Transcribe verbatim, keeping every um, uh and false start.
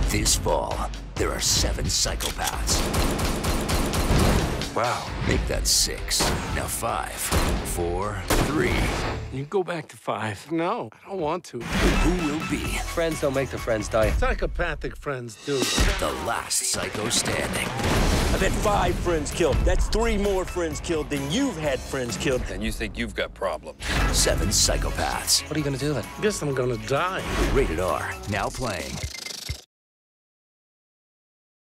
This fall, there are seven psychopaths. Wow. Make that six. Now five, four, three. You go back to five. No, I don't want to. Who will be Friends don't make the friends die. Psychopathic friends do. the last psycho standing? I've had five friends killed. That's three more friends killed than you've had friends killed. And you think you've got problems. Seven Psychopaths. What are you gonna do then? Guess I'm gonna die. Rated R. Now playing.